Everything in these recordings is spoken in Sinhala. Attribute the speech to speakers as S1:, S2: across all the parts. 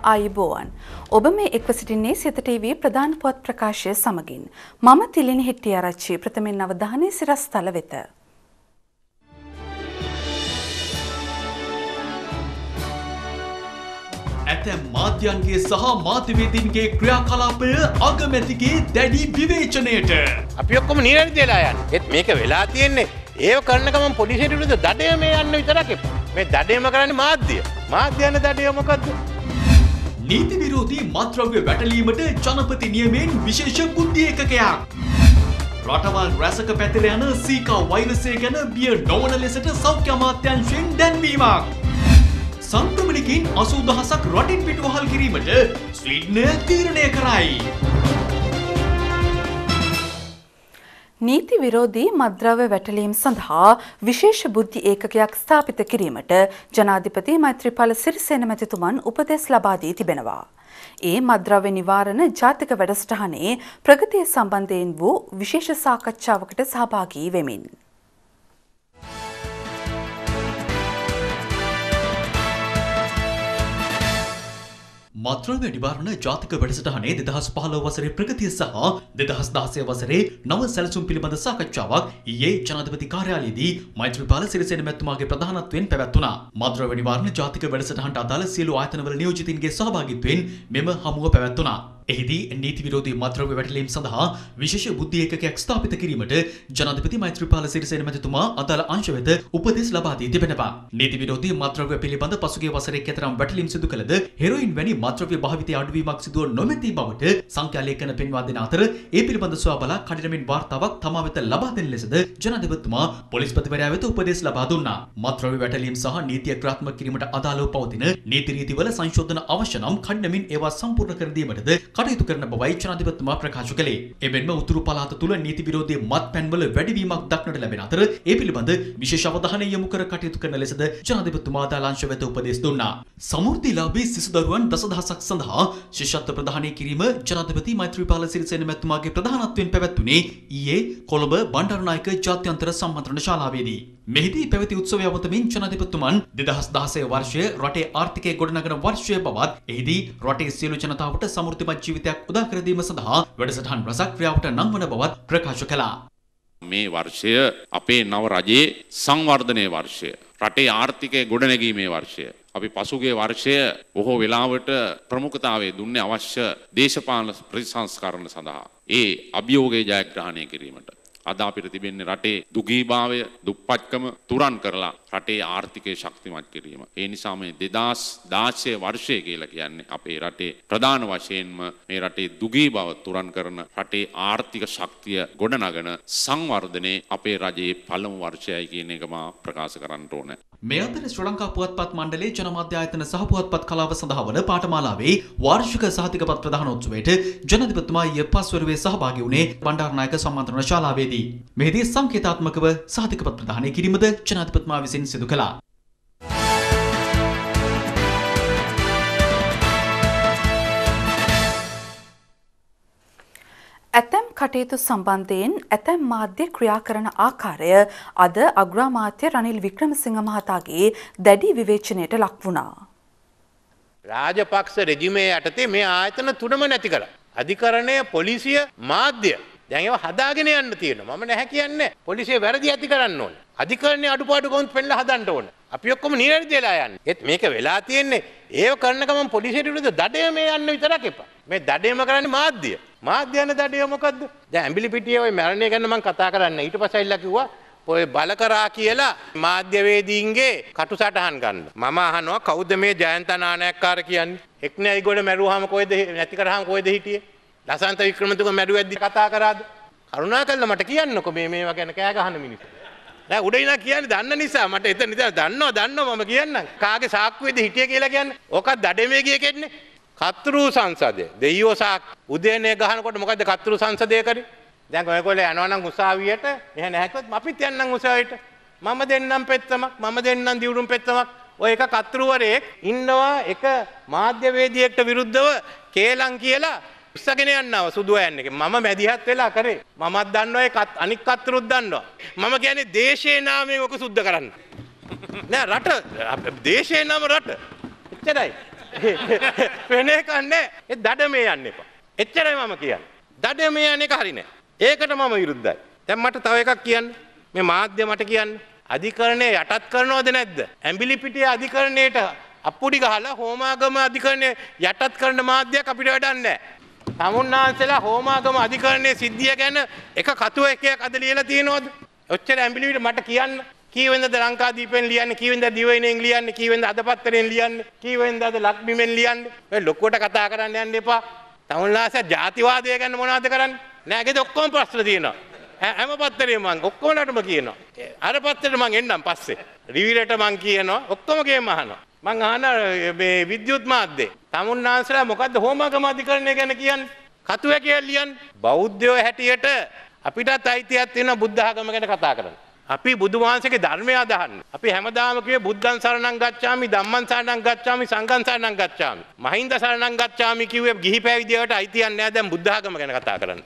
S1: ආයුබෝවන්. ඔබ මේ එක්ව සිටින්නේ සිත ටීවී ප්‍රධාන පුවත් ප්‍රකාශය සමගින්. මම තිලිනි හෙට්ටිආරච්චි ප්‍රථමයෙන් අවධානය සිරස්තල වෙත.
S2: ඇතැම් මාධ්‍යන්ගේ සහ මාධ්‍යවේදීන්ගේ ක්‍රියාකලාපය අගමැතිගේ දැඩි විවේචනයට.
S3: අපි ඔක්කොම නිවැරදි වෙලා යන්නේ. ඒත් මේක වෙලා තියෙන්නේ ඒව කරන ගමන් පොලිසියට විරුද්ධ දඩයම යන්න විතරක් එපා. මේ දඩයම කරන්නේ මාධ්‍ය. මාධ්‍යයන් දඩය මොකද්ද?
S2: නීති විරෝධී මත්ද්‍රව්‍ය වැටලීමට ජනපති නියමයෙන් විශේෂ බුද්ධි ඒකකයක්. රටවල් රැසක පැතිර යන සීකා වෛරසය ගැන බිය නොවන ලෙසට සෞඛ්‍ය අමාත්‍යාංශයෙන් දැන්වීමක්. සංක්‍රමණිකයින් 80000ක් රටින් පිටුවහල් කිරීමට ස්වීඩනය තීරණය කරයි.
S1: නීති විරෝධී මත්ද්‍රව්‍ය වැටලීම් සඳහා විශේෂ බුද්ධි ඒකකයක් ස්ථාපිත කිරීමට ජනාධිපති මෛත්‍රීපාල සිරිසේන මැතිතුමන් උපදෙස් ලබා දී තිබෙනවා. ඒ මත්ද්‍රව්‍ය නිවාරණ ජාතික වැඩසටහනේ ප්‍රගතිය සම්බන්ධයෙන් වූ විශේෂ සාකච්ඡාවකට සහභාගී වෙමින්
S2: මත්ද්‍රව්‍ය නිවාරණ ජාතික වැඩසටහනේ 2015 වසරේ ප්‍රගතිය සහ 2016 වසරේ නව සැලසුම් පිළිබඳ සාකච්ඡාවක් ඊයේ ජනාධිපති කාර්යාලයේදී මෛත්‍රීපාල සිරිසේන මැතිතුමාගේ ප්‍රධානත්වයෙන් පැවැත්වුණා. මත්ද්‍රව්‍ය නිවාරණ ජාතික වැඩසටහනට අදාළ සියලු ආයතනවල නියෝජිතින්ගේ සහභාගීත්වයෙන් මෙම හමුව පැවැත්වුණා. එහිදී නීති විරෝධී මත්ද්‍රව්‍ය වැටලීම් සඳහා විශේෂ බුද්ධි ඒකකයක් ස්ථාපිත කිරීමට ජනාධිපති මෛත්‍රීපාල සිරිසේන මැතිතුමා අදාළ අංශ වෙත උපදෙස් ලබා දී තිබෙනවා. නීති විරෝධී මත්ද්‍රව්‍ය පිළිබඳ පසුගිය වසරේ කෙතරම් වැටලීම් සිදු කළද හෙරොයින් වැනි මත්ද්‍රව්‍ය භාවිතයේ අඩුවීමක් සිදුව නොමැති බවට සංඛ්‍යා ලේඛන පෙන්වා දෙන අතර ඒ පිළිබඳ සොයා බලා කඩිනමින් වාර්තාවක් තමා වෙත ලබා දෙන ලෙසද ජනාධිපතිතුමා පොලිස්පතිවරයා වෙත උපදෙස් ලබා දුන්නා. මත්ද්‍රව්‍ය වැටලීම් සහ නීතිය ක්‍රියාත්මක කිරීමට අදාළව පවතින නීති රීතිවල සංශෝධන අවශ්‍ය නම් කඩිනමින් ඒවා සම්පූර්ණ කර දීමටද කටයුතු කරන බවයි ජනාධිපතිතුමා ප්‍රකාශ කළේ. එමෙන්ම උතුරු පළාත තුල නීති විරෝධී මත්පැන්වල වැඩිවීමක් දක්නට ලැබෙන අතර ඒ පිළිබඳ විශේෂ අවධානය යොමු කර කටයුතු කරන ලෙසද ජනාධිපතිතුමා දාලා අංශ වෙත උපදෙස් දුන්නා. සමෘද්ධිලාභී සිසු දරුවන් දසදහසක් සඳහා ශිෂ්‍යත්ව ප්‍රදානය කිරීම ජනාධිපති මෛත්‍රීපාල සිරිසේන මැතිතුමාගේ ප්‍රධානත්වයෙන් පැවැත්වුණේ ඊයේ කොළඹ බණ්ඩාරනායක ජාත්‍යන්තර සම්මන්ත්‍රණ ශාලාවේදී. මෙහිදී පැවති උත්සවය අවතමින් ජනාධිපතිතුමන් 2016 වර්ෂය රටේ ආර්ථිකය ගොඩනගන වර්ෂය බවත් එහිදී රටේ සියලු ජනතාවට සමෘද්ධිමත් ජීවිතයක් උදා කර දීම සඳහා වැඩසටහන් රසක් ක්‍රියාවට නංවන බවත් ප්‍රකාශ කළා.
S4: මේ වර්ෂය අපේ නව රජයේ සංවර්ධනයේ වර්ෂය. රටේ ආර්ථිකය ගොඩනැගීමේ වර්ෂය. අපි පසුගිය වර්ෂය බොහෝ වෙලාවට ප්‍රමුඛතාවය දුන්නේ අවශ්‍ය දේශපාලන ප්‍රතිසංස්කරණ සඳහා. ඒ අභියෝගය ජයග්‍රහණය කිරීමට. අද අපිට තිබෙන්නේ රටේ දුගීභාවය, දුප්පත්කම තුරන් කරලා රටේ ආර්ථිකය ශක්තිමත් කිරීම. ඒ නිසා මේ 2016 වර්ෂය කියලා කියන්නේ අපේ රටේ ප්‍රධාන වශයෙන්ම මේ රටේ දුගීභාව තුරන් කරන රටේ ආර්ථික ශක්තිය ගොඩනගන සංවර්ධනයේ අපේ රජයේ පළමු වර්ෂයයි කියන එක මා ප්‍රකාශ කරන්න ඕනේ.
S2: මේ අතර ශ්‍රී ලංකා පුවත්පත් මණ්ඩලයේ ජනමාධ්‍ය ආයතන සහ පුවත්පත් කලාව සඳහා වන පාඨමාලාවේ වාර්ෂික සහතිකපත් ප්‍රදානෝත්සවයට ජනාධිපතිතුමා ඊයේ පස්වරුවේ සහභාගී වුණේ බණ්ඩාරනායක සම්මන්ත්‍රණ ශාලාවේදී. මෙහිදී සංකේතාත්මකව සහතිකපත් ප්‍රදානය කිරීමද ජනාධිපතිතුමා විසින් සිදු කළා.
S1: ඇතැම් කටයුතු සම්බන්ධයෙන් ඇතැම් මාධ්‍ය ක්‍රියා කරන ආකාරය අද අග්‍රාමාත්‍ය රනිල් වික්‍රමසිංහ මහතාගේ දැඩි විවේචනයට ලක් වුණා.
S3: රාජපක්ෂ රෙජිමේ යටතේ මේ ආයතන තුනම නැති කළා. අධිකරණය, පොලිසිය, මාධ්‍ය. දැන් ඒවා හදාගෙන යන්න තියෙනවා. මම නැහැ කියන්නේ. පොලිසිය වැරදි ඇති කරන්න ඕනේ. අධිකරණයේ අඩුපාඩු කොහොමද පෙන්නලා හදන්න ඕනේ. අපි ඔක්කොම නිවැරදි වෙලා යන්නේ. ඒත් මේක වෙලා තියෙන්නේ ඒව කරන ගමන් පොලිසියට විරුද්ධ දඩයම යන්න විතරක් එපා. මේ දඩයම කරන්නේ මාධ්‍ය. මාධ්‍යයන් දඩය මොකද්ද? දැන් ඇඹිලි පිටියේ ওই මරණය ගැන මම කතා කරන්න. ඊට පස්සේ ඇවිල්ලා කිව්වා ඔය බල කරා කියලා මාධ්‍යවේදීන්ගේ කටුසටහන් ගන්න. මම අහනවා කවුද මේ ජයන්ත නානායක්කාර කියන්නේ? එක්නේ අයිගොඩ මැරුවාම කොහෙද නැති කරාම කොහෙද හිටියේ? ලසන්ත වික්‍රමතුංග මැරුවැද්දි කතා කරාද? කරුණාකරලා මට කියන්නකෝ මේවා ගැන කෑ ගහන මිනිස්සු. දැන් උඩිනා කියන්නේ දන්න නිසා මට එතන ඉතින් දන්නවා මම කියන්නම්. කාගේ සාක්කුවේද හිටියේ කියලා කියන්නේ. ඕක දඩමේ ගිය කෙන්නේ. කතරු සංසදය. දෙයියෝ සාක් උදේනේ ගහනකොට මොකද්ද කතරු සංසදය කරේ? දැන් ඔයගොල්ලෝ යනවා නම් උසාවියට එහෙ නැහැ කිව්වොත් අපිත් යන්නම් උසාවියට. මම දෙන්නම් පෙත්තමක්, මම දෙන්නම් දියුරුම් පෙත්තමක්. ඔය එක කතරුවරයෙක් ඉන්නවා එක මාධ්‍යවේදියෙක්ට විරුද්ධව කේලම් කියලා උස්සගෙන යනවා සුදු අයන් එක. මම මැදිහත් වෙලා කරේ. මමත් දන්නවා ඒ අනික් කතරුත් දන්නවා. මම කියන්නේ දේශේ නාමයෙන් ඔක සුද්ධ කරන්න. නෑ රට දේශේ නාම රට. එච්චරයි. වෙන එකක් නැහැ. ඒ දඩමේ යන්න එපා. එච්චරයි මම කියන්නේ. දඩමේ යන එක හරි නෑ. ඒකට මම විරුද්ධයි. දැන් මට තව එකක් කියන්න. මේ මාධ්‍ය මට කියන්න. අධිකරණය යටත් කරනවද නැද්ද? ඇඹිලිපිටිය අධිකරණයට අප්පුඩි ගහලා හෝමාගම අධිකරණය යටත් කරන මාධ්‍යයක් අපිට වැඩක් නැහැ. තමුන්නාන්සලා හෝමාගම අධිකරණයේ සිද්ධිය ගැන එක කතුව එකක් අද ලියලා තියෙනවද? ඔච්චර ඇඹිලිපිට මට කියන්න. කීවෙන්දද ලංකාදීපෙන් ලියන්නේ, කීවෙන්දද දිවයිනෙන් ලියන්නේ, කීවෙන්ද අදපත්තරෙන් ලියන්නේ, කීවෙන්දද ලක්බිමෙන් ලියන්නේ? ඔය ලොකුවට කතා කරන්න යන්න එපා. තමුන්ලාස ජාතිවාදය ගැන මොනවද කරන්නේ? නෑ ඒකද ඔක්කොම ප්‍රශ්න තියෙනවා. හැම පත්තරේ මං ඔක්කොමලටම කියනවා. අර පත්තරේ මං එන්නම් පස්සේ. රිවිලට මං කියනවා ඔක්කොම ගේම අහනවා. මං අහන මේ විද්‍යුත් මාධ්‍යේ තමුන්නාන්සලා මොකද්ද හෝමාගම අධිකරණය ගැන කියන්නේ? කතුවේ කියලා ලියන්නේ. බෞද්ධයෝ හැටියට අපිටත් අයිතියක් තියෙනවා බුද්ධ ආගම ගැන කතා කරන්න. අපි බුදු වහන්සේගේ ධර්මය අදහන්න. අපි හැමදාම කියේ බුද්ධං සරණං ගච්ඡාමි, ධම්මං සරණං ගච්ඡාමි, සංඝං සරණං ගච්ඡාමි. මහින්ද සරණං ගච්ඡාමි කිව්වේ ගිහි පැවිදියට අයිතියක් නෑ. දැන් බුද්ධ ආගම ගැන කතා කරන්න.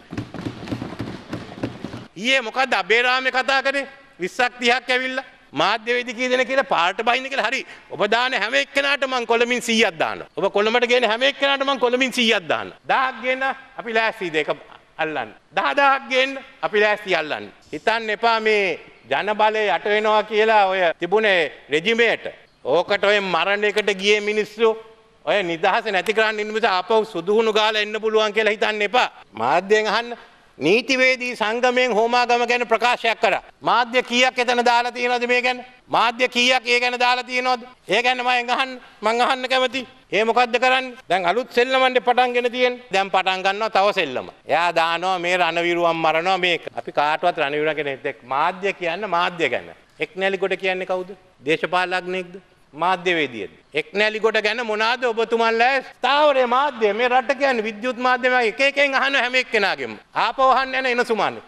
S3: ඊයේ මොකද්ද අබේරාමේ කතා කරේ? 20ක් 30ක් ඇවිල්ලා මාධ්‍ය වේදිකේ දෙන කියලා පාට බහින්න කියලා. හරි. ඔබ දාන හැම එක්කෙනාට මං කොළමින් 100ක් දානවා. ඔබ කොළඹට ගේන හැම එක්කෙනාට මං කොළමින් 100ක් දානවා. 1000ක් ගේන්න අපි ලෑස්තිද ඒක අල්ලන්න. 10000ක් ගේන්න අපි ලෑස්ති අල්ලන්න. හිතන්න එපා මේ ජනබලය යට වෙනවා කියලා ඔය තිබුණේ රෙජිමේට. ඕකට ඔය මරණයකට ගියේ මිනිස්සු ඔය නිදහස නැති කරන්න ඉන්න නිසා ආපහු සුදුහුණු ගාලා එන්න පුළුවන් කියලා හිතන්න එපා. මාධ්‍යයෙන් අහන්න. නීතිවේදී සංගමයෙන් හෝමාගම ගැන ප්‍රකාශයක් කරා. මාධ්‍ය කීයක් එතන දාලා තියෙනවද මේ ගැන? මාධ්‍ය කීයක් ඒ ගැන දාලා තියෙනවද? ඒ ගැන මම අහන්න කැමතියි. ඒ මොකද්ද කරන්නේ? දැන් අලුත් සෙල්ලමන්නේ පටන්ගෙන තියෙන්නේ. දැන් පටන් ගන්නවා තව සෙල්ලම. එයා දානවා මේ රණවිරුවන් මරනවා මේක. අපි කාටවත් රණවිරුවන් කෙනෙක් මාධ්‍ය කියන්න මාධ්‍ය ගැන. එක්නැලිගොඩ කියන්නේ කවුද? දේශපාලඥයෙක්ද? මාධ්‍යවේදියෙක්ද? එක්නැලිගොඩ ගැන මොනවාද ඔබතුමන්ලා ස්ථාවරයේ මාධ්‍ය මේ රට කියන්නේ විද්‍යුත් මාධ්‍යම එක එකෙන් අහන හැම එක්කෙනාගෙම. ආපහු අහන්න යන එනසුමානේ.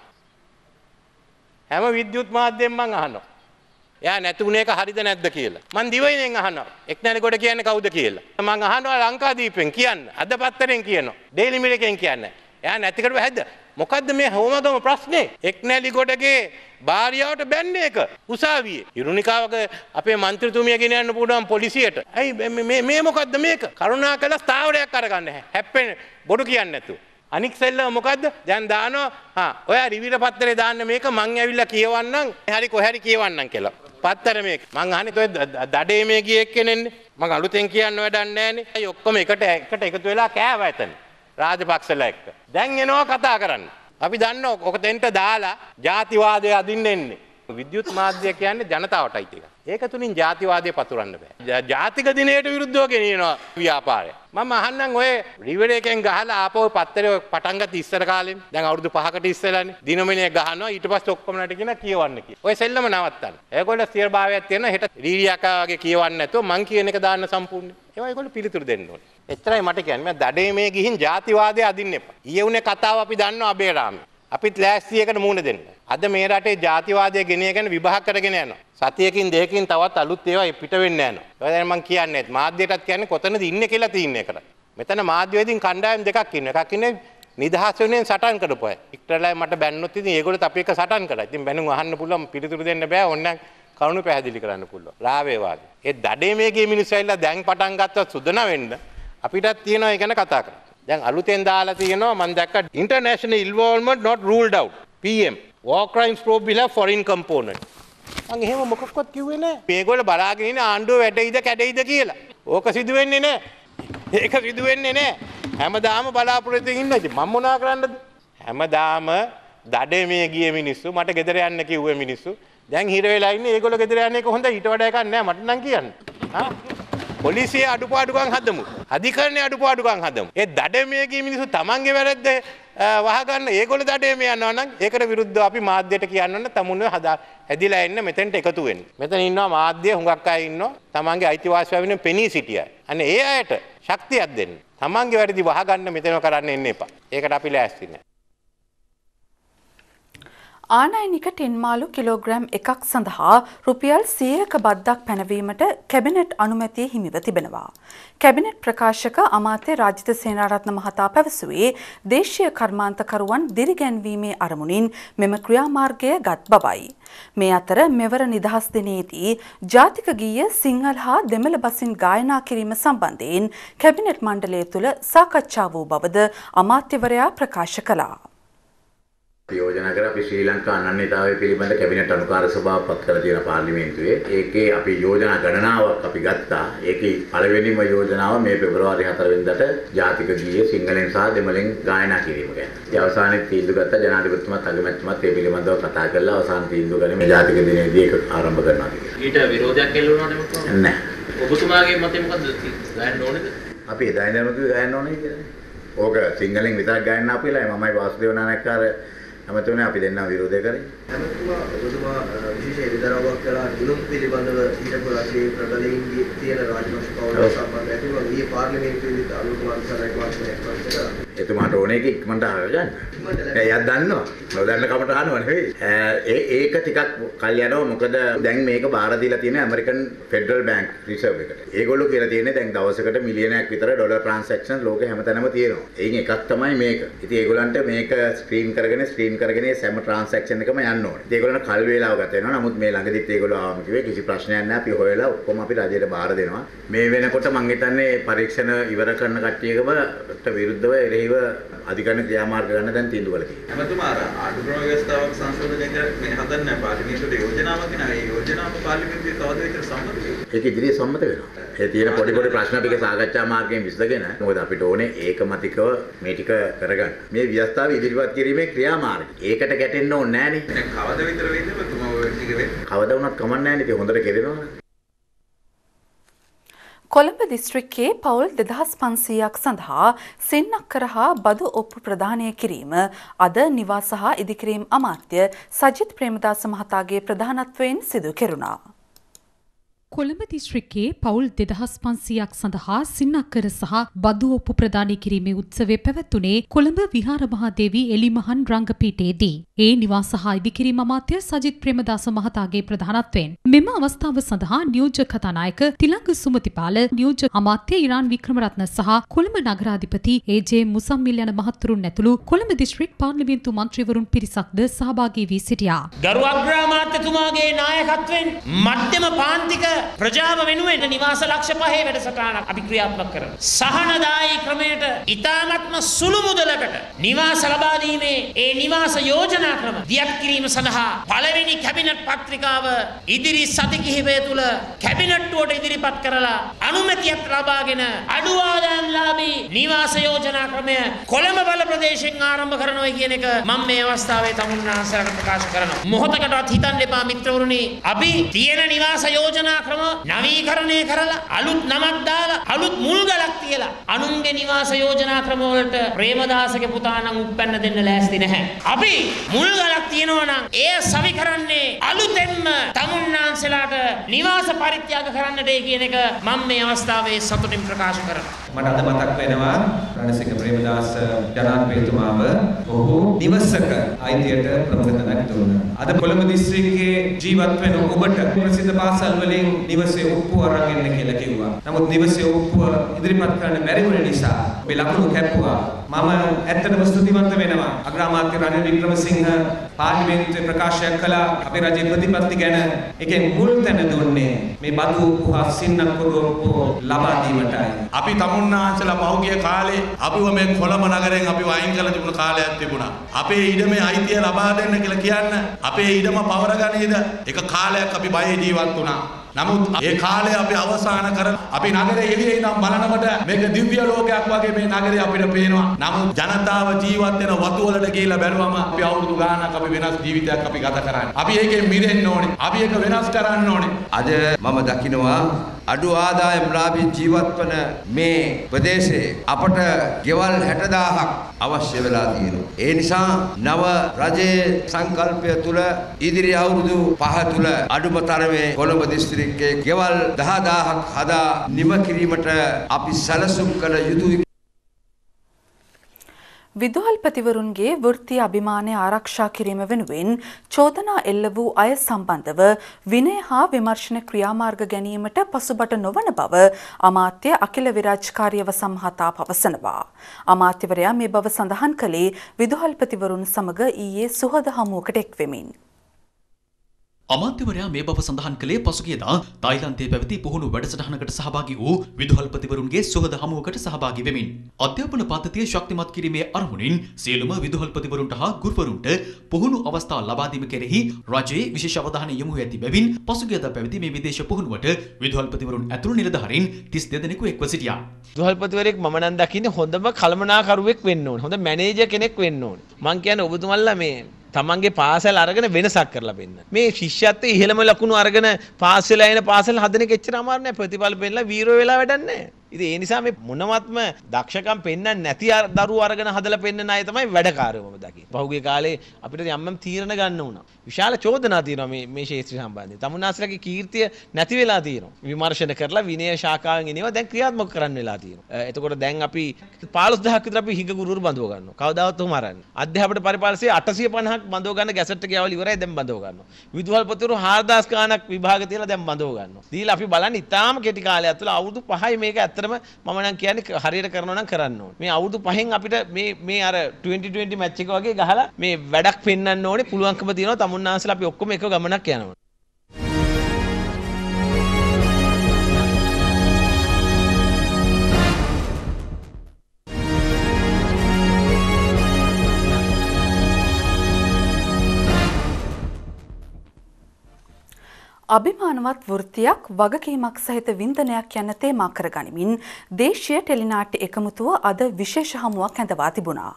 S3: හැම විද්‍යුත් මාධ්‍යෙම මං අහනවා. එයා නැතුණ එක හරිද නැද්ද කියලා. මං දිවයිනෙන් අහනවා. එක්නැලිගොඩ කියන්නේ කවුද කියලා. මං අහනවා ලංකාදීපෙන් කියන්න. අද පත්තරෙන් කියනවා. ඩේලි මිරරෙන් කියන්නේ. එයා නැති කරුව හැද්ද? මොකද්ද මේ හෝමාගම ප්‍රශ්නේ? එක්නැලිගොඩගේ භාර්යාවට බැන්නේ එක උසාවියේ. ඉරුනිකාවක අපේ മന്ത്രിතුමිය ගෙනියන්න පුළුවන් පොලිසියට. ඇයි මේ මොකද්ද මේක? කරුණාකරලා ස්ථාවරයක් අරගන්න. හැප්පෙන්නේ බොරු කියන්නේ නැතුව. අනික් සෙල්ලම මොකද්ද? දැන් දානවා ඔයා රිවිල පත්තරේ දාන්න මේක මං ඇවිල්ලා කියවන්නම්. හරි කොහරි කියවන්නම් කියලා. පත්තර මේක. මං අහන්නේ ඔය දඩේ මේ ගියේ එක්කෙනෙන්නේ. මං අලුතෙන් කියන්න වැඩක් නැහනේ. අය ඔක්කොම එකට එකතු වෙලා කෑවා එතන. රාජපක්ෂලා එක්ක. දැන් එනවා කතා කරන්න. අපි දන්නවා ඔක දෙන්න දාලා ජාතිවාදය අදින්න එන්නේ. විද්‍යුත් මාධ්‍ය කියන්නේ ජනතාවටයි ටික. ඒක තුලින් ජාතිවාදය පතුරන්න බෑ. ජාතික දිනයට විරුද්ධව ගෙනියනවා ව්‍යාපාරය. මම අහන්නම් ඔය රිවර් එකෙන් ගහලා ආපහු පත්තරේ පටන් ගත්ත ඉස්සර කාලෙම දැන් අවුරුදු 5කට ඉස්සෙල්ලානේ දිනමනේ ගහනවා ඊට පස්සේ ඔක්කොම නට කියන කියවන්න කියලා. ඔය සෙල්ලම නවත්තන්න. ඒගොල්ලෝ ස්ථිරභාවයක් තියෙනවා හෙට රීරියාකා වගේ කියවන්න නැතුව මං කියන එක දාන්න සම්පූර්ණ. ඒවා ඒගොල්ලෝ පිළිතුරු දෙන්න ඕනේ. එච්චරයි මට කියන්නේ. මම දඩේ මේ ගිහින් ජාතිවාදය අදින්න එපා. ඊයේ උනේ කතාව අපි දන්නවා අබේරාමේ. අපිත් ලෑස්තියකට මුහුණ දෙන්න. අද මේ රටේ ජාතිවාදය ගෙනියගෙන විභාග කරගෙන යනවා. සතියකින් දෙකකින් තවත් අලුත් ඒවා පිට වෙන්න යනවා. ඒක දැන් මම කියන්නේ මාධ්‍යයටත් කියන්නේ කොතනද ඉන්නේ කියලා තීරණය කරන්න. මෙතන මාධ්‍යවේදීන් කණ්ඩායම් දෙකක් ඉන්නවා. එකක් ඉන්නේ නිදහස් වෙනුවෙන් සටන් කරපු අය. ඉක්තරලා මට බැන්නොත් ඉතින් ඒගොල්ලෝත් අපි එක සටන් කරා. ඉතින් බැනුම් අහන්න පුළුවන් පිළිතුරු දෙන්න බෑ. ඕනනම් කරුණු පැහැදිලි කරන්න පුළුවන්. රාවේ වාගේ. ඒ දඩේ මේකේ මිනිස්සු ඇවිල්ලා දැන් පටන් ගත්තා සුදන වෙන්න අපිටත් තියෙනවා ඒ ගැන කතා කරන්න. දැන් අලුතෙන් දාලා තියෙනවා මම දැක්ක international involvement not ruled out PM war crimes probe will have foreign component. මං එහෙම මොකක්වත් කිව්වේ නෑ. මේගොල්ලෝ බලාගෙන ඉන්නේ ආණ්ඩුව වැඩයිද කැඩෙයිද කියලා. ඕක සිදු වෙන්නේ නෑ. ඒක සිදු වෙන්නේ නෑ. හැමදාම බලාපොරොත්තු ඉන්න ඉතින් මම මොනා කරන්නද? හැමදාම දඩේ මේ ගියේ මිනිස්සු මට ගෙදර යන්න කිව්වේ මිනිස්සු. දැන් හිර වෙලා ඉන්නේ ඒගොල්ලෝ ගෙදර යන්නේ එක හොඳයි ඊට වඩා එකක් නෑ මට නම් කියන්න. පොලිසිය අඩුපාඩුකම් හදමු. අධිකරණයේ අඩුපාඩුකම් හදමු. ඒ දඩමේ ගිය මිනිස්සු තමන්ගේ වැරද්ද වහගන්න ඒගොල්ලෝ දඩමේ යනවා නම් ඒකට විරුද්ධව අපි මාධ්‍යයට කියන්න ඕන තමුන්ව හැදිලා එන්න මෙතෙන්ට එකතු වෙන්න. මෙතන ඉන්නවා මාධ්‍ය හුඟක් අය ඉන්නවා. තමන්ගේ අයිතිවාසිකම් වෙනුවෙන් පෙනී සිටියා. අනේ ඒ අයට ශක්තියක් දෙන්න. තමන්ගේ වැරදි වහගන්න මෙතන කරන්න එන්න එපා. ඒකට අපි ලෑස්ති නෑ.
S1: ආනයනික ටින්මාලු කිලෝග්‍රෑම් 1ක් සඳහා රුපියල් 100ක බද්දක් පැනවීමට කැබිනට් අනුමැතිය හිමිව තිබෙනවා. කැබිනට් ප්‍රකාශක අමාත්‍ය රාජිත සේනාරත්න මහතා පැවසුවේ දේශීය කර්මාන්තකරුවන් දිරිගැන්වීමේ අරමුණින් මෙම ක්‍රියාමාර්ගය ගත් බවයි. මේ අතර මෙවර නිදහස් දිනයේදී ජාතික ගීය සිංහල හා දෙමළ බසින් ගායනා කිරීම සම්බන්ධයෙන් කැබිනට් මණ්ඩලය තුළ සාකච්ඡා වූ බවද අමාත්‍යවරයා ප්‍රකාශ කළා.
S5: යෝජනා කර අපි ශ්‍රී ලංකා අනන්‍යතාවය පිළිබඳ කැබිනට් අනුකාර සභාව පත් කරලා තියෙන පාර්ලිමේන්තුවේ ඒකේ අපි යෝජනා ගණනාවක් අපි ගත්තා. ඒකේ පළවෙනිම යෝජනාව මේ පෙබරවාරි 4 වෙනිදාට ජාතික ගීය සිංහලෙන් සහ දෙමළෙන් ගායනා කිරීම ගැන. ඒ අවසානයේ තීන්දුව ගත්ත ජනාධිපතිතුමාත් අගමැතිතුමාත් ඒ පිළිබඳව කතා කරලා අවසාන තීන්දුව ගන්නේ මේ ජාතික දිනේදී ඒක ආරම්භ කරනවා කියලා.
S6: ඊට විරෝධයක් එල්ලුණානේ මොකක්ද?
S5: නැහැ.
S6: ඔබතුමාගේ මතය මොකද්ද? ගායන්න ඕනේද?
S5: අපි එදා ඉඳන්ම කිව්වේ ගායන්න ඕනේ කියලා. ඕක සිංහලෙන් විතරක් ගායන්න අපිලා මමයි වාසුදේව නායකකාර අමතුනේ අපි දෙන්නා විරෝධය කරේ.
S7: ඔබතුමා විශේෂ ඉදරාවක් කළා ගුණ පිළිබඳව ඊට රාජ්‍යයේ ප්‍රබලයින්ගේ තියෙන රාජවංශ පවුල සම්බන්ධ ඇතිව මේ පාර්ලිමේන්තුවේදී අලුත්මාන් සරයක් වාස්තවයක්
S5: එතුමාට ඕනේ එක ඉක්මනට අහගන්න. එයාත් දන්නවා. නොදන්න කමට අහනව නෙවෙයි. ඒක ටිකක් කල් යනවා. මොකද දැන් මේක බාර දීලා තියෙන ඇමරිකන් ෆෙඩරල් බැංක් රිසර්ව් එකට. ඒගොල්ලෝ කියලා තියෙන්නේ දැන් දවසකට මිලියනයක් විතර ඩොලර් ට්‍රාන්සැක්ෂන් ලෝකේ හැමතැනම තියෙනවා. එයින් එකක් තමයි මේක. ඉතින් ඒගොල්ලන්ට මේක ස්ක්‍රීන් කරගෙන සෑම ට්‍රාන්සැක්ෂන් එකම යන්න ඕනේ. ඉතින් ඒගොල්ලන්ට කල් වේලාව ගත වෙනවා. නමුත් මේ ළඟදිත් ඒගොල්ලෝ ආවම කිව්වේ කිසි ප්‍රශ්නයක් නැහැ. අපි හොයලා ඔක්කොම අපි රජයට බාර දෙනවා. මේ වෙනකොට මම හිතන්නේ පරීක්ෂණ ඉවර කරන කට්ටියකමට විරුද්ධව එරෙහිව අධිකරණ ක්‍රියාමාර්ග ගන්න දැන් තීන්දුව කළා තියෙනවා.
S8: එමෙතුමා ආණ්ඩුක්‍රම ව්‍යවස්ථාවක් සංශෝධනය කර මේ හදන්නේ පාර්ලිමේන්තුවේ යෝජනාවක් නෑ. ඒ යෝජනාව පාර්ලිමේන්තුවේ තවද විතර සම්මත වෙනවා.
S5: ඒක ඉදිරියේ සම්මත වෙනවා. ඒ තියෙන පොඩි ප්‍රශ්න ටික සාකච්ඡා මාර්ගයෙන් විසඳගෙන මොකද අපිට ඕනේ ඒකමතිකව මේ ටික කරගන්න. මේ ව්‍යවස්ථාව ඉදිරිපත් කිරීමේ ක්‍රියාමාර්ගය. ඒකට ගැටෙන්න ඕනේ නෑනේ.
S8: දැන් කවද විතර වෙන්නේ එමෙතුමා ඔය ටික වෙන්නේ?
S5: කවදා වුණත් කමක් නෑනේ. ඉතින් හොඳට කෙරෙනවා.
S1: කොළඹ දිස්ත්‍රික්කයේ පවුල් 2500ක් සඳහා සින්නක්කර හා බදු ඔප්පු ප්‍රදානය කිරීම අද නිවාස හා ඉදිකිරීම් අමාත්‍ය සජිත් ප්‍රේමදාස මහතාගේ ප්‍රධානත්වයෙන් සිදු කෙරුණා.
S9: කොළඹ දිස්ත්‍රික්කයේ පවුල් 2500ක් සඳහා සින්නක්කර සහ බදු ඔප්පු ප්‍රදානය කිරීමේ උත්සවය පැවැත්වුණේ කොළඹ විහාර මහදේවී එලිමහන් රංගපීඨයේදී. ඒ නිවාස හා ඉදිකිරීම් අමාත්‍ය සජිත් ප්‍රේමදාස මහතාගේ ප්‍රධානත්වයෙන් මෙම අවස්ථාව සඳහා නියෝජ්‍ය කතානායක තිලංග සුමතිපාල, නියෝජ්‍ය අමාත්‍ය ඉරාන් වික්‍රමරත්න සහ කොළඹ නගරාධිපති ඒ.ජේ. මුසම්මිල් යන මහත්වරුන් ඇතුළු කොළඹ දිස්ත්‍රික් පාර්ලිමේන්තු මන්ත්‍රීවරුන් පිරිසක්ද සහභාගී වී සිටියා.
S10: ගරු අග්‍රාමාත්‍යතුමාගේ නායකත්වයෙන් මධ්‍යම පාන්තික ප්‍රජාව වෙනුවෙන් නිවාස ලක්ෂ 5 වැඩසටහනක් අපි ක්‍රියාත්මක කරනවා. සහනදායී ක්‍රමයට ඉතාමත්ම සුළු මුදලකට නිවාස ලබා දීමේ ඒ නිවාස යෝජනා ක්‍රම දියත් කිරීම සඳහා පළවෙනි කැබිනට් පත්‍රිකාව ඉදිරි සති කිහිපය තුල කැබිනට්ටුවට ඉදිරිපත් කරලා අනුමැතියක් ලබාගෙන අඩු ආදායම්ලාභී නිවාස යෝජනා ක්‍රමය කොළඹ බල ප්‍රදේශයෙන් ආරම්භ කරනවා කියන එක මම මේ අවස්ථාවේ තමුන්නාන්සලට ප්‍රකාශ කරනවා. මොහොතකටවත් හිතන්න එපා මිත්‍රවරුනි, අපි තියෙන නිවාස යෝජනා නවීකරණය කරලා අලුත් නමක් දාලා අලුත් මුල්ගලක් තියලා අනුන්ගේ නිවාස යෝජනා ක්‍රම වලට ප්‍රේමදාසගේ පුතා නම් උප්පැන්න දෙන්න ලෑස්ති නැහැ. අපි මුල්ගලක් තියනවා නම් ඒ සවි කරන්නේ අලුතෙන්ම තමුන්නාන්සලාට නිවාස පරිත්‍යාග කරන්නට කියන එක මම මේ අවස්ථාවේ සතුටින් ප්‍රකාශ කරනවා.
S11: මට අද මතක් වෙනවා රණසිංහ ප්‍රේමදාස ජනාධිපතිතුමාව ඔහු නිවසක අයිතියට ප්‍රමුඛ තැනක් දුන්නා. අද කොළඹ දිස්ත්‍රික්කයේ ජීවත් වෙන ඔබට ප්‍රසිද්ධ පාසල් වලින් නිවසේ ඔප්පුව අරන් එන්න කියලා කිව්වා. නමුත් නිවසේ ඔප්පුව ඉදිරිපත් කරන්න බැරි වුණ නිසා අපි ලකුණු කැපුවා. මම ඇත්තටම ස්තුතිවන්ත වෙනවා. අග්‍රාමාත්‍ය රනිල් වික්‍රමසිංහ පාර්ලිමේන්තුවේ ප්‍රකාශයක් කළා අපේ රජයේ ප්‍රතිපත්ති ගැන. ඒකෙන් මුල් තැන දුන්නේ මේ බදු ඔප්පු හා සින්නක්කර ඔප්පුව ලබා දීමටයි.
S12: අපි තමුන්නාන්සලා පහුගිය කාලේ අපිව මේ කොළඹ නගරයෙන් අපිව අයින් කරලා තිබුණ කාලයක් තිබුණා. අපේ ඉඩමේ අයිතිය ලබා දෙන්න කියලා කියන්න අපේ ඉඩම පවරගනීද? එක කාලයක් අපි බයේ ජීවත් වුණා. නමුත් ඒ කාලය අපි අවසන් කරලා අපි නගරයේ එළියේ ඉඳන් බලනකොට මේක දිව්‍ය ලෝකයක් වගේ මේ නගරය අපිට පේනවා. නමුත් ජනතාව ජීවත් වෙන වතු වලට ගිහිල්ලා බැලුවම අපි අවුරුදු ගාණක් අපි වෙනස් ජීවිතයක් අපි ගත කරන්නේ. අපි ඒකෙන් මිදෙන්න ඕනේ. අපි ඒක වෙනස් කරන්න ඕනේ.
S13: අද මම දකිනවා අඩු ආදායම්ලාභී ජීවත් වන මේ ප්‍රදේශයේ අපට ගෙවල් 60000ක් අවශ්‍ය වෙලා තියෙනවා. ඒ නිසා නව රජයේ සංකල්පය තුල ඉදිරි අවුරුදු 5 තුල අඩුම තරමේ කොළඹ දිස්ත්‍රික්කයේ ගෙවල් 10000ක් හදා නිම කිරීමට අපි සැලසුම් කළ යුතුයි.
S1: විදුහල්පතිවරුන්ගේ වෘත්තීය අභිමානය ආරක්ෂා කිරීම වෙනුවෙන් චෝදනා එල්ල වූ අය සම්බන්ධව විනය හා විමර්ශන ක්‍රියාමාර්ග ගැනීමට පසුබට නොවන බව අමාත්‍ය අකිල විරාජ්කාරියව සම්හතා පවසනවා. අමාත්‍යවරයා මේ බව සඳහන් කළේ විදුහල්පතිවරුන් සමග ඊයේ සුහද හමුවකට එක්වෙමින්.
S2: අමාත්‍යවරයා මේ බව සඳහන් කළේ පසුගියදා තායිලන්තයේ පැවති පුහුණු වැඩසටහනකට සහභාගී වූ විදුහල්පතිවරුන්ගේ සුහද හමුවකට සහභාගී වෙමින් අධ්‍යාපන පද්ධතිය ශක්තිමත් කිරීමේ අරමුණින් සියලුම විදුහල්පතිවරුන්ට හා ගුරුවරුන්ට පුහුණු අවස්ථා ලබා දීම කෙරෙහි රජයේ විශේෂ අවධානය යොමු වී ඇති බැවින් පසුගියදා පැවති මේ විදේශ පුහුණුවට විදුහල්පතිවරුන් ඇතුළු නිලධාරීන් 32 දෙනෙකු එක්ව සිටියා.
S14: විදුහල්පතිවරයෙක් මම නම් දකින්නේ හොඳම කළමනාකරුවෙක් වෙන්න ඕනේ. හොඳ මැනේජර් කෙනෙක් වෙන්න ඕනේ. මං කියන්නේ ඔබතුමන්ලා මේ තමන්ගේ පාසල් අරගෙන වෙනසක් කරලා පෙන්නන්න. මේ ශිෂ්‍යත්වයේ ඉහළම ලකුණු අරගෙන පාස් වෙලා එන පාසල් හදන එක එච්චර අමාරු නෑ. ප්‍රතිඵල පෙන්නලා වීරෝ වෙලා වැඩක් නෑ. ඉතින් ඒ නිසා මේ මොනවත්ම දක්ෂකම් පෙන්වන්න නැති දරුවෝ අරගෙන හදලා පෙන්නන අය තමයි වැඩකාරයෝ මම දකින්නේ. පහුගිය කාලේ අපිට යම්ම තීරණ ගන්න වුණා. විශාල චෝදනා තියෙනවා මේ ශාස්ත්‍රීය සම්බන්ධයෙන්. තමුන්නාස්ලගේ කීර්තිය නැති වෙලා තියෙනවා. විමර්ශන කරලා විනය ශාඛාවෙන් එනවා දැන් ක්‍රියාත්මක කරන්න වෙලා තියෙනවා. එතකොට දැන් අපි 15000ක් විතර අපි හිඟ ගුරුවරු බඳව ගන්නවා. කවදාවත් උම අරන්නේ. අධ්‍යාපන පරිපාලනයේ 850ක් බඳව ගන්න ගැසට් එක යවල ඉවරයි දැන් බඳව ගන්නවා. විදුහල්පතිවරු 4000 ගාණක් විභාග තියලා දැන් බඳව ගන්නවා. දීලා අපි බලන්නේ ඉතාලම කෙටි කාලයක් තුළ අවුරුදු 5යි මේක ඇත්තටම මම නම් කියන්නේ හරියට කරනවා නම් කරන්න ඕනේ. මේ අවුරුදු 5න් අපිට මේ අර 2020 මැච් එක වගේ ගහලා මේ වැඩක් පෙන්වන්න ඕනේ. පුළුවන්කම තියෙනවා. තමුන්නාන්සලා අපි ඔක්කොම එක ගමනක් යනවා.
S1: අභිමානවත් වෘත්තියක් වගකීමක් සහිත වින්දනයක් යන තේමා කරගනිමින් දේශීය ටෙලිනාට්‍ය එකමුතුව අද විශේෂ හමුවක් ඇඳවා තිබුණා.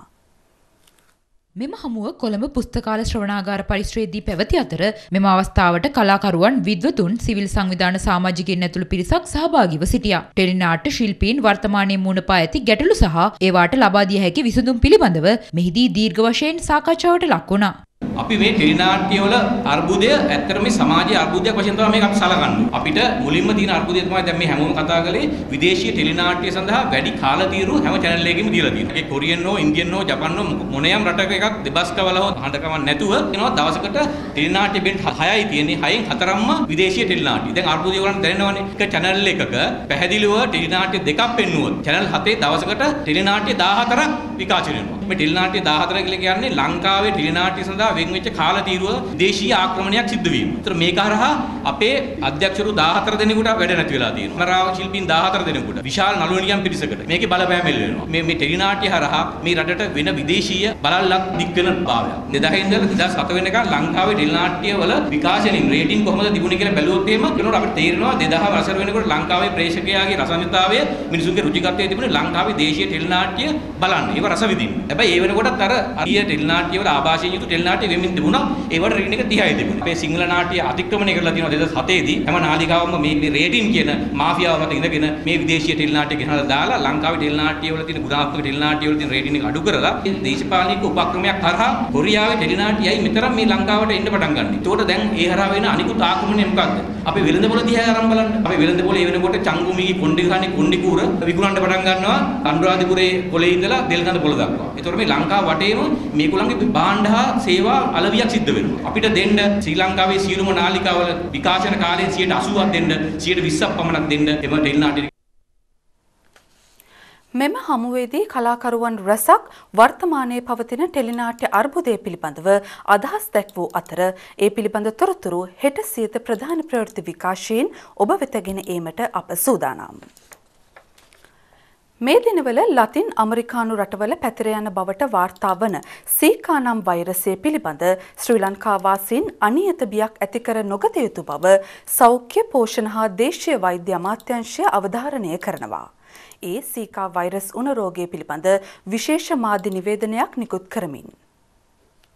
S15: මෙම හමුව කොළඹ පුස්තකාල ශ්‍රවණාගාර පරිශ්‍රයේදී පැවති අතර මෙම අවස්ථාවට කලාකරුවන්, විද්වතුන්, සිවිල් සංවිධාන සමාජිකයන් ඇතුළු පිරිසක් සහභාගීව සිටියා. ටෙලිනාට්‍ය ශිල්පීන් වර්තමානයේ මුණ පා ඇති ගැටලු සහ ඒවාට ලබා දිය හැකි විසඳුම් පිළිබඳව මෙහිදී දීර්ඝ වශයෙන් සාකච්ඡාවට ලක් වුණා.
S16: අපි මේ ටෙලිනාට්‍ය වල අර්බුදය ඇත්තට මේ සමාජීය අර්බුදයක් වශයෙන් තමයි මේක අපි සලකන්නේ. අපිට මුලින්ම තියෙන අර්බුදය තමයි දැන් මේ හැමෝම කතා කළේ විදේශීය ටෙලිනාට්‍ය සඳහා වැඩි කාල තීරු හැම channel එකකම දීලා තියෙනවා. ඒ කොරියන් හෝ ඉන්දියන් හෝ ජපන් හෝ මොනියම් රටක එකක් දෙබස් කවල හෝ හඬකම නැතුව එනවා දවසකට ටෙලිනාට්‍ය බෙන්ට් 6යි තියෙන්නේ. 6න් 4ක්ම විදේශීය ටෙලිනාට්‍ය. දැන් අර්බුදය වලට දැනෙනවනේ. එක channel එකක පැහැදිලිව ටෙලිනාට්‍ය දෙකක් පෙන්නුවොත් channel 7 දවසකට ටෙලිනාට්‍ය 14ක් විකාශනය වෙනවා. මේ ටෙලිනාට්‍ය 14 කියලා කියන්නේ ලංකාවේ ටෙලිනාට්‍ය සඳහා වෙන් වෙච්ච කාල තීරුව දේශීය ආක්‍රමණයක් සිද්ධ වීම. ඒතර මේක හරහා අපේ අධ්‍යක්ෂරු 14 දෙනෙකුට වැඩ නැති වෙලා තියෙනවා. මරාව ශිල්පීන් 14 දෙනෙකුට විශාල නළුවනියන් පිරිසකට මේකේ බලපෑම එල්ල වෙනවා. මේ ටෙලිනාට්‍ය හරහා මේ රටට වෙන විදේශීය බලල්ලක් දික් වෙන භාවයක්. 2000 ඉඳලා 2007 වෙනකන් ලංකාවේ ටෙලිනාට්‍ය වල විකාශනින් රේටින් කොහොමද තිබුණේ කියලා බැලුවොත් එහෙම ඒනොට අපිට තේරෙනවා 2000 වසර වෙනකොට ලංකාවේ ප්‍රේක්ෂකයාගේ රසඥතාවය මිනිසුන්ගේ රුචිකත්වයේ තිබුණේ ලංකාවේ දේශීය ටෙලිනාට්‍ය බලන්න. ඒක රස විඳින්න. හැබැයි ඒ වෙනකොටත් අර අරිය ටෙලිනාට්‍ය වල ආభాෂයෙන් යුතු ටෙලිනාට්‍ය වෙමින් තිබුණා. ඒවට රේටින් එක 30යි තිබුණා. අපේ සිංහල නාට්‍ය අතික්‍රමණය කරලා තියෙනවා 2007 දී. හැම නාලිකාවම මේ රේටින් කියන මාෆියාව මත ඉඳගෙන මේ විදේශීය ටෙලිනාට්‍ය ගෙනලා දාලා ලංකාවේ ටෙලිනාට්‍ය වල තියෙන ගුණාත්මක ටෙලිනාට්‍ය වල තියෙන රේටින් එක අඩු කරලා දේශපාලනික උපක්‍රමයක් හරහා කොරියාවේ ටෙලිනාට්‍යයි මෙතරම් මේ ලංකාවට එන්න පටන් ගන්න. ඒතකොට දැන් ඒ හරහා වෙන අනිකුත් ආක්‍රමණය මොකක්ද? අපේ වෙළඳපොළ දිහා අරන් බලන්න. අපේ වෙළඳපොළ ඒ වෙනකොට චංගුමිගේ කොණ්ඩේ ගහන්නේ කොණ්ඩේ කූර විකුණන්න පටන් ගන්නවා. අනුරාධපුරේ පොලේ ඉඳලා දෙල්ගඳ පොළ දක්වා. ඒතකොට මේ ලංකාව වටේම මේගොල්ලන්ගේ භාණ්ඩ හා සේවා අලවියක් සිද්ධ වෙනවා. අපිට දෙන්න ශ්‍රී ලංකාවේ සියලුම නාලිකාවල විකාශන කාලයෙන් 80%ක් දෙන්න 120ක් පමණක් දෙන්න එම ටෙලිනාට්‍ය.
S1: මෙම හමුවේදී කලාකරුවන් රැසක් වර්තමානයේ පවතින ටෙලිනාට්‍ය අර්බුදය පිළිබඳව අදහස් දැක් වූ අතර ඒ පිළිබඳ තොරතුරු හෙට සියත ප්‍රධාන ප්‍රවෘත්ති විකාශයෙන් ඔබ වෙතගෙන ඒමට අප සූදානම්. මේ දිනවල ලතින් අමරිකානු රටවල පැතිර යන බවට වාර්තා වන සීකා නම් වෛරසය පිළිබඳ ශ්‍රී ලංකා වාසීන් අනියත බියක් ඇති කර නොගත යුතු බව සෞඛ්‍ය පෝෂණ හා දේශීය වෛද්‍ය අමාත්‍යාංශය අවධාරණය කරනවා. ඒ සීකා වෛරස් උණ රෝගය පිළිබඳ විශේෂ මාධ්‍ය නිවේදනයක් නිකුත් කරමින්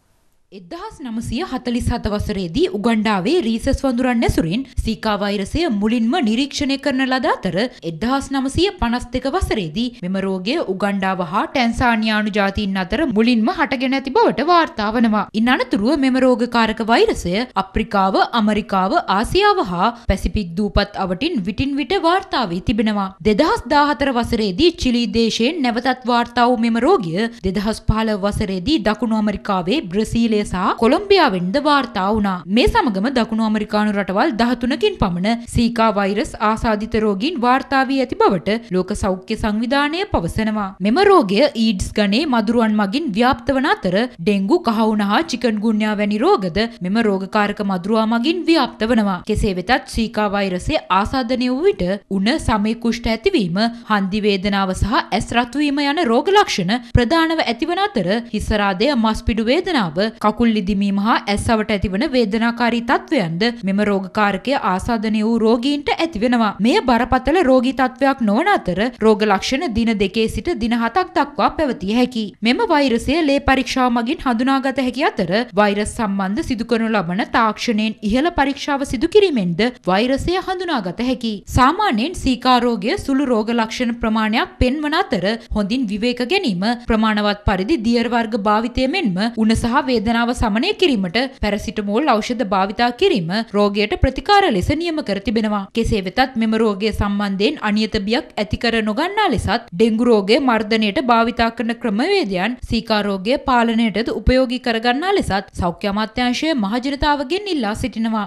S15: 1947 වසරේදී උගණ්ඩාවේ රීසස් වඳුරන් ඇසුරින් සීකා වෛරසය මුලින්ම නිරීක්ෂණය කරන ලද අතර 1952 වසරේදී මෙම රෝගය උගණ්ඩාව හා ටැන්සානියානු ජාතීන් අතර මුලින්ම හටගෙන ඇති බවට වාර්තා වනවා. ඉන් අනතුරුව මෙම රෝගකාරක වෛරසය අප්‍රිකාව, ඇමරිකාව, ආසියාව හා පැසිෆික් දූපත් අවටින් විටින් විට වාර්තා වී තිබෙනවා. 2014 වසරේදී චිලි දේශයෙන් නැවතත් වාර්තා වූ මෙම රෝගය 2015 වසරේදී දකුණු ඇමරිකාවේ බ්‍රසීලය සහ කොලොම්බියාවෙන්ද වාර්තා වුණා. මේ සමගම දකුණු ඇමරිකානු රටවල් 13කින් පමණ සීකා වෛරස් ආසාදිත රෝගීන් වාර්තා වී ඇති බවට ලෝක සෞඛ්‍ය සංවිධානය පවසනවා. මෙම රෝගය ඊඩ්ස් ගණයේ මදුරුවන් මගින් ව්‍යාප්ත වන අතර ඩෙන්ගු, කහවුණ හා චිකන්ගුන්යා වැනි රෝගද මෙම රෝගකාරක මදුරුවා මගින් ව්‍යාප්ත වනවා. කෙසේ වෙතත් සීකා වෛරසය ආසාදනය වූ විට උණ, සමේ කුෂ්ඨ ඇතිවීම, හන්දි වේදනාව සහ ඇස් රතු වීම යන රෝග ලක්ෂණ ප්‍රධානව ඇතිවන අතර හිසරාදය, මස්පිඩු වේදනාව, කකුල් ලිදිමීම හා ඇස්සවට ඇතිවන වේදනාකාරී තත්වයන්ද මෙම රෝගකාරකය ආසාදනය වූ රෝගීන්ට ඇතිවෙනවා. මෙය බරපතල රෝගී තත්වයක් නොවන අතර රෝග ලක්ෂණ දින 2 සිට දින 7ක් දක්වා පැවතිය හැකියි. මෙම වෛරසය ලේ පරීක්ෂාව මගින් හඳුනාගත හැකි අතර වෛරස් සම්බන්ධ සිදු කරනු ලබන තාක්ෂණයෙන් ඉහළ පරීක්ෂාව සිදු කිරීමෙන්ද වෛරසය හඳුනාගත හැකියි. සාමාන්‍යයෙන් සීකා රෝගය සුළු රෝග ලක්ෂණ ප්‍රමාණයක් පෙන්වන අතර හොඳින් විවේක ගැනීම, ප්‍රමාණවත් පරිදි දියර වර්ග භාවිතය මෙන්ම උණ සහ වේදනාව සමනය කිරීමට පැරසිටමෝල් ඖෂධ භාවිතා කිරීම රෝගයට ප්‍රතිකාර ලෙස නියම කර තිබෙනවා. කෙසේ වෙතත් මෙම රෝගය සම්බන්ධයෙන් අනියත බියක් ඇති කර නොගන්නා ලෙසත් ඩෙන්ගු රෝගය මර්ධනයට භාවිතා කරන ක්‍රමවේදයන් සීකා රෝගය පාලනයටද උපයෝගී කරගන්නා ලෙසත් සෞඛ්‍ය අමාත්‍යාංශය මහජනතාවගෙන් ඉල්ලා සිටිනවා.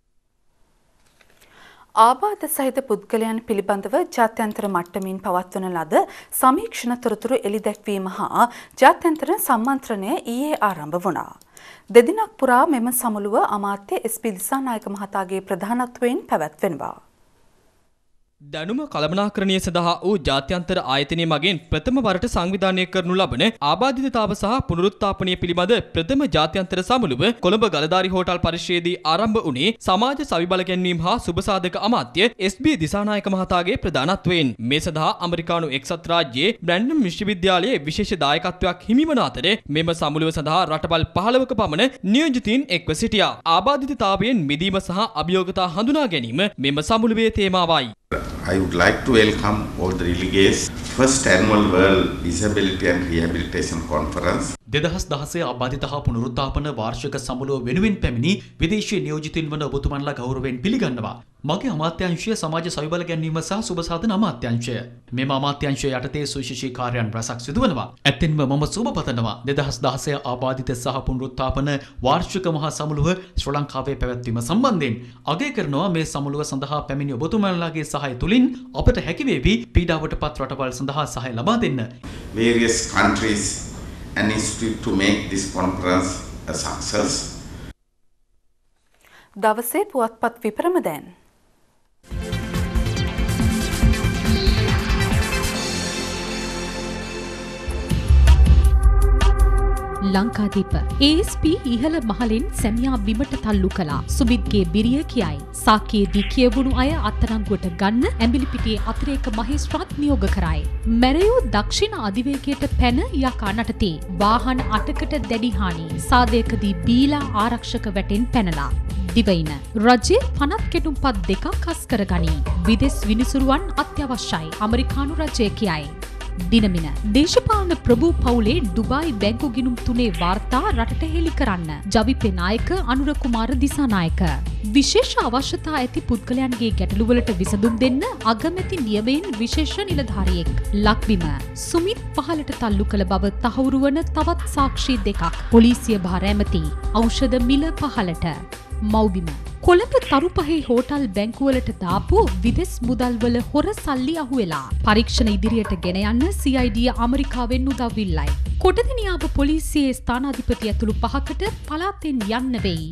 S1: ආබාධ සහිත පුද්ගලයන් පිළිබඳව ජාත්‍යන්තර මට්ටමින් පවත්වන ලද සමීක්ෂණ තොරතුරු එළිදැක්වීම හා ජාත්‍යන්තර සම්මන්ත්‍රණය ඊයේ ආරම්භ වුණා. දෙදිනක් පුරා මෙම සමුළුව අමාත්‍ය එස්.පී. දිසානායක මහතාගේ ප්‍රධානත්වයෙන් පැවැත්වෙනවා.
S17: දැනුම කළමනාකරණය සඳහා වූ ජාත්‍යන්තර ආයතනය මගින් ප්‍රථම වරට සංවිධානය කරනු ලබන ආබාධිතතාව සහ පුනරුත්ථාපනය පිළිබඳ ප්‍රථම ජාත්‍යන්තර සමුළුව කොළඹ ගලදාරි හෝටල් පරිශ්‍රයේදී ආරම්භ වුණේ සමාජ සවිබල ගැන්වීම හා සුබසාධක අමාත්‍ය එස්.බී. දිසානායක මහතාගේ ප්‍රධානත්වයෙන්. මේ සඳහා ඇමරිකානු එක්සත් රාජ්‍යයේ බ්‍රැන්ඩන් විශ්වවිද්‍යාලයේ විශේෂ දායකත්වයක් හිමිවන අතර මෙම සමුළුව සඳහා රටවල් 15ක පමණ නියෝජිතයින් එක්ව සිටියා. ආබාධිතතාවයෙන් මිදීම සහ අභියෝගතා හඳුනා ගැනීම මෙම සමුළුවේ තේමාවයි.
S18: I would like to welcome all the delegates first annual World Disability and Rehabilitation Conference.
S2: 2016 ආබාධිත හා පුනරුත්ථාපන වාර්ෂික සමුළුව වෙනුවෙන් පැමිණි විදේශීය නියෝජිතින් වන ඔබතුමන්ලා ගෞරවයෙන් පිළිගන්නවා. මගේ අමාත්‍යාංශය සමාජ සවිබල ගැන්වීම සහ සුබසාධන අමාත්‍යාංශය. මෙම අමාත්‍යාංශය යටතේ සුවිශේෂී කාර්යයන් රැසක් සිදුවනවා. ඇත්තෙන්ම මම සුබ පතනවා 2016 ආබාධිත සහ පුනරුත්ථාපන වාර්ෂික මහා සමුළුව ශ්‍රී ලංකාවේ පැවැත්වීම සම්බන්ධයෙන් අගය කරනවා. මේ සමුළුව සඳහා පැමිණි ඔබතුමන්ලාගේ සහාය තුලින් අපට හැකි වේවි පීඩාවට පත් රටවල් සඳහා සහාය ලබා දෙන්න.
S18: Various countries and institute to make this conference a success.
S1: දවසේ පුවත්පත් විපරම දැන්
S9: ලංකාදීප ASP ඉහළ මහලින් සැමියා බිමට තල්ලු කළා. සුමිත්ගේ බිරිය කියයි. සාක්කියේදී කියවුණු අය අත්අඩංගුවට ගන්න ඇඹිලිපිටියේ අතිරේක මහේස්ත්‍රාත් නියෝග කරයි. මැරයෝ දක්ෂිණ අධිවේගයට පැන යකා නටතේ. වාහන 8කට දැඩි හානි. සාදයකදී බීලා ආරක්ෂක වැටෙන් පැනලා. දිවයින රජයේ පනත් කෙටුම්පත් දෙකක් හස් කරගනී. විදෙස් විනිසුරුවන් අත්‍යවශ්‍යයි. ඇමරිකානු රජය කියයි. දිනමින දේශපාලන ප්‍රභූ පවුලේ ඩුබායි බැංකු ගිණුම් 3 වාර්තා රටට හෙළි කරන්න. ජවිපේ නායක අනුර කුමාර දිසානායක විශේෂ අවශ්‍යතා ඇති පුද්ගලයන්ගේ ගැටලුවලට විසඳුම් දෙන්න අගමැති නියමයෙන් විශේෂ නිලධාරියෙක්. ලක්බිම සුමිත් පහලට තල්ලු කළ බව තහවුරු වන තවත් සාක්ෂි දෙකක්. පොලිසිය භාර ඇමති ඖෂධ මිල පහලට. මව්බිම කොළඹ තරුපහේ හෝටල් බැංකුවලට දාපු විදෙස් මුදල්වල හොර සල්ලි අහුවෙලා. පරීක්ෂණ ඉදිරියට ගෙන යන්න CID ඇමරිකාවෙන් උදව් ඉල්ලයි. කොටදිනියාව පොලිසියේ ස්ථානාධිපති ඇතුළු 5කට පලාතෙන් යන්න වෙයි.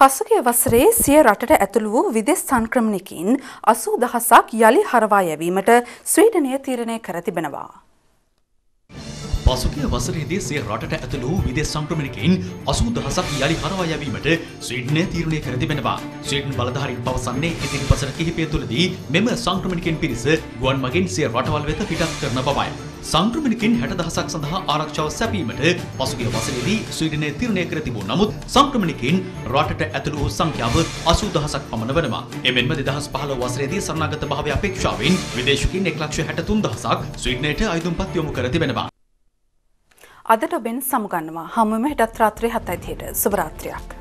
S1: පසුගිය වසරේ සිය රටට ඇතුළු වූ විදේශ සංක්‍රමණිකින් 80,000ක් යලි හරවා යැවීමට ස්වීඩනය තීරණය කර තිබෙනවා.
S2: පසුගිය වසරේදී සිය රටට ඇතුළු වූ විදේශ සංක්‍රමණිකයින් 80,000ක් යලි හරවා යැවීමට ස්වීඩනය තීරණය කර තිබෙනවා. ස්වීඩන් බලධාරීන් පවසන්නේ ඉදිරි වසර කිහිපය තුළදී මෙම සංක්‍රමණිකයින් පිරිස ගුවන් මගින් සිය රටවල් වෙත පිටත් කරන බවයි. සංක්‍රමණිකයින් 60,000ක් සඳහා ආරක්ෂාව සැපීමට පසුගිය වසරේදී ස්වීඩනය තීරණය කර තිබූ නමුත් සංක්‍රමණිකයින් රටට ඇතුළු වූ සංඛ්‍යාව 80,000ක් පමණ වෙනවා. එමෙන්ම 2015 වසරේදී සරණාගත භාවය අපේක්ෂාවෙන් විදේශිකයින් 1,63,000ක් ස්වීඩනයට අයදුම්පත් යොමු කර තිබෙනවා.
S1: අදට ඔබෙන් සමුගන්නවා. හමුවෙමු හෙටත් රාත්‍රී 7:30ට. සුබ රාත්‍රියක්.